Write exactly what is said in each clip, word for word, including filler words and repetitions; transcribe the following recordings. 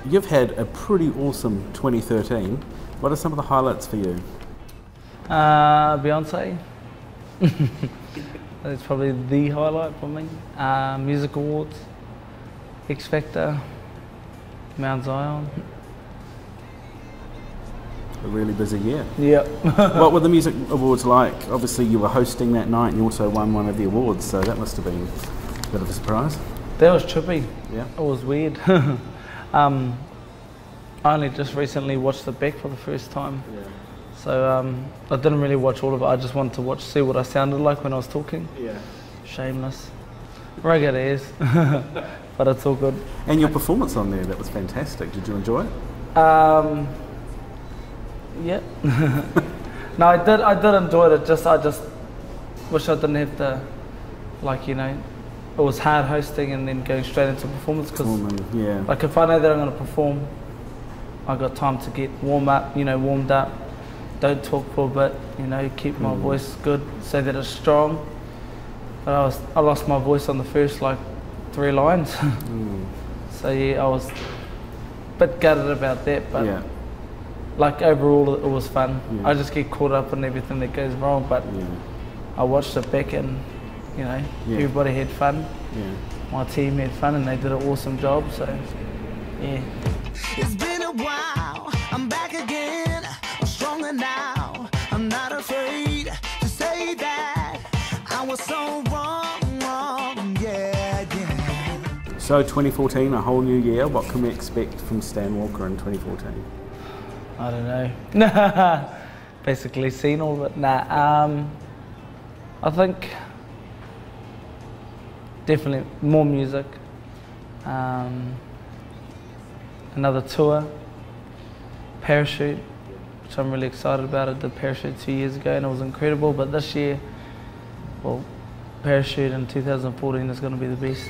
You've had a pretty awesome twenty thirteen. What are some of the highlights for you? Uh, Beyonce. That's probably the highlight for me. Uh, music awards, X Factor, Mount Zion. A really busy year. Yep. What were the music awards like? Obviously you were hosting that night and you also won one of the awards, so that must have been a bit of a surprise. That was trippy. Yeah. It was weird. um, I only just recently watched the Beck for the first time. Yeah. So um, I didn't really watch all of it. I just wanted to watch, see what I sounded like when I was talking. Yeah. Shameless. Rugged as. But it's all good. And your performance on there, that was fantastic. Did you enjoy it? Um, yeah. No, I did. I did enjoy it. Just I just wish I didn't have to, like you know, it was hard hosting and then going straight into performance because, yeah. like, if I know that I'm going to perform, I got time to get warm up. You know, warmed up. Don't talk for a bit. You know, keep my mm. voice good so that it's strong. But I was I lost my voice on the first like three lines. mm. So yeah, I was a bit gutted about that, but. Yeah. Like overall, it was fun. Yeah. I just get caught up in everything that goes wrong, but yeah. I watched it back and, you know, yeah. everybody had fun. Yeah. My team had fun and they did an awesome job, so, yeah. It's been a while, I'm back again, I'm stronger now, I'm not afraid to say that I was so wrong, wrong, yeah, yeah. So twenty fourteen, a whole new year, what can we expect from Stan Walker in twenty fourteen? I don't know. Basically seen all of it. Nah, um, I think definitely more music. Um, another tour. Parachute, which I'm really excited about. I did Parachute two years ago and it was incredible, but this year, well, Parachute in two thousand fourteen is going to be the best.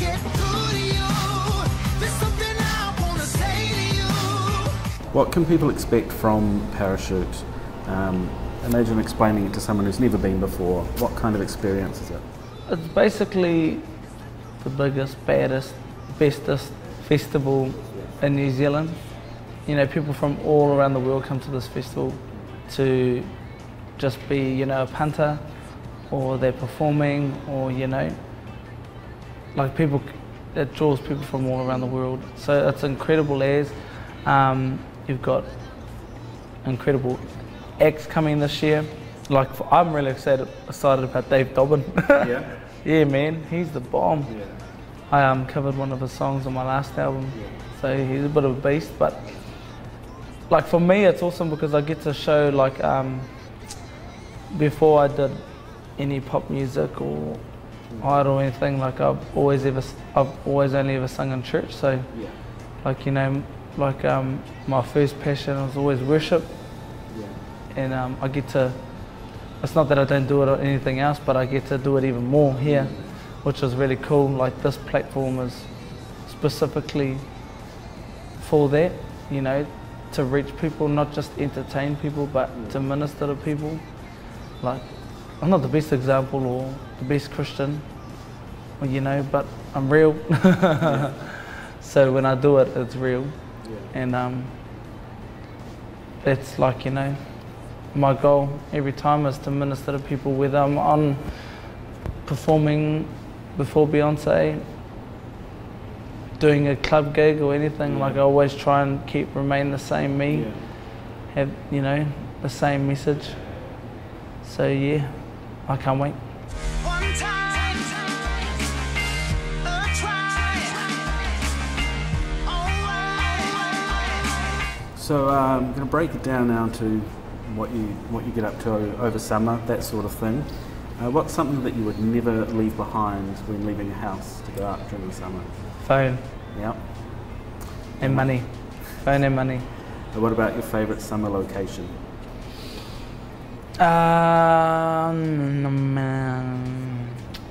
What can people expect from Parachute? Um, imagine explaining it to someone who's never been before. What kind of experience is it? It's basically the biggest, baddest, bestest festival in New Zealand. You know, people from all around the world come to this festival to just be, you know, a punter, or they're performing, or, you know, like people, it draws people from all around the world. So it's incredible as. Um, You've got incredible acts coming this year. Like, I'm really excited, excited about Dave Dobbin. Yeah? Yeah, man, he's the bomb. Yeah. I um, covered one of his songs on my last album, yeah. So he's a bit of a beast. But like for me, it's awesome because I get to show, like, um, before I did any pop music or idol or anything, like I've always ever, I've always only ever sung in church. So, yeah. like, you know. Like um, my first passion was always worship, yeah. and um, I get to, it's not that I don't do it or anything else, but I get to do it even more here, which is really cool. Like this platform is specifically for that, you know, to reach people, not just entertain people, but yeah. to minister to people. Like, I'm not the best example or the best Christian, or, you know, but I'm real. yeah. So when I do it, it's real. Yeah. And um, that's like, you know, my goal every time is to minister to people, whether I'm on performing before Beyonce, doing a club gig or anything. Yeah. Like I always try and keep remain the same me, yeah. have, you know, the same message. So yeah, I can't wait. So um, I'm going to break it down now to what you what you get up to over summer, that sort of thing. Uh, what's something that you would never leave behind when leaving a house to go out during the summer? Phone. Yep. And money. Phone and money. And what about your favourite summer location? Um,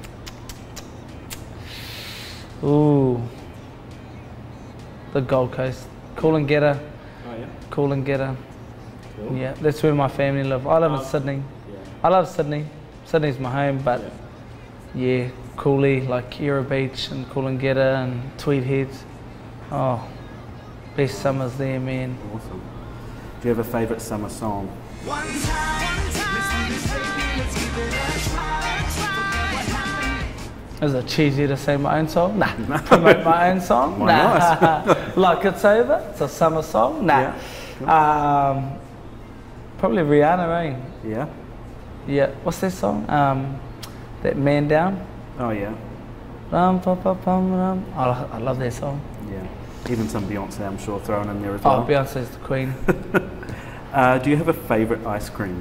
ooh. The Gold Coast. Coolangatta. Oh, yeah? Coolangatta. Cool. Yeah, that's where my family live. I live in Sydney. Yeah. I love Sydney. Sydney's my home, but yeah, yeah Cooley, like Kira Beach and Coolangatta and Tweed Heads. Oh, best summers there, man. Awesome. Do you have a favourite summer song? One time, let's do this, baby, let's give it a try. Forget what happened. Is it cheesy to say my own song? Nah. Promote my own song? Why nah. not? Like It's Over? It's a summer song? Nah. Yeah. Cool. Um, probably Rihanna, eh? Yeah? Yeah. What's that song? Um, that Man Down? Oh yeah. Rum, pa, pa, pum, rum. I, lo- I love that song. Yeah. Even some Beyonce, I'm sure, thrown in there as Oh, well. Beyonce's the queen. Uh, do you have a favourite ice cream?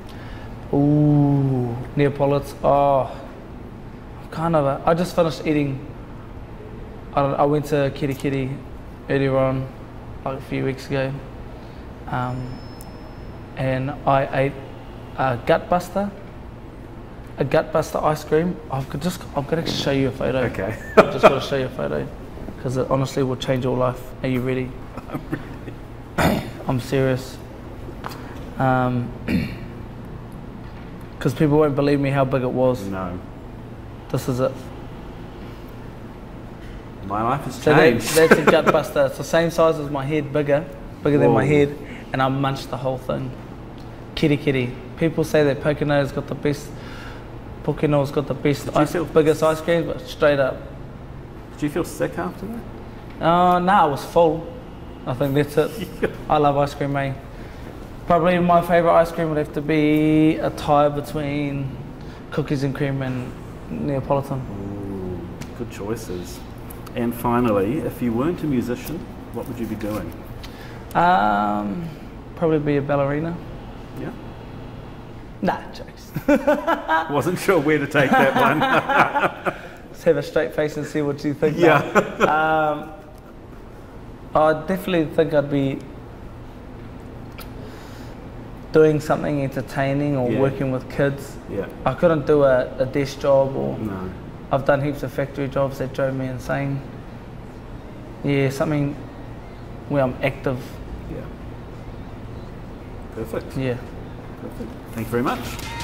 Ooh, Neapolitan. Oh, kind of. A, I just finished eating. I, don't- I went to Kitty Kitty earlier on, like a few weeks ago, um, and I ate a Gutbuster, a Gutbuster ice cream. I've got just, I've got to show you a photo. Okay. I've just got to show you a photo because it honestly will change your life. Are you ready? I'm ready. I'm serious. Um, because people won't believe me how big it was. No. This is it. My life has So that, changed. that's a gut buster. It's the same size as my head, bigger, bigger than my Whoa. head, and I munched the whole thing. Kitty Kitty. People say that Pocono's got the best. Pocono's got the best, Did you ice, feel- biggest ice creams, but straight up. Did you feel sick after that? Oh, no, I was full. I think that's it. I love ice cream, mate. Probably my favourite ice cream would have to be a tie between cookies and cream and Neapolitan. Ooh, good choices. And finally, if you weren't a musician, what would you be doing? Um, probably be a ballerina. Yeah. Nah, jokes. Wasn't sure where to take that one. Let's have a straight face and see what you think. Yeah. Um, I definitely think I'd be doing something entertaining or Yeah. working with kids. Yeah. I couldn't do a, a desk job, or No. I've done heaps of factory jobs that drove me insane. Yeah, something where I'm active. Yeah. Perfect. Yeah. Perfect. Thank you very much.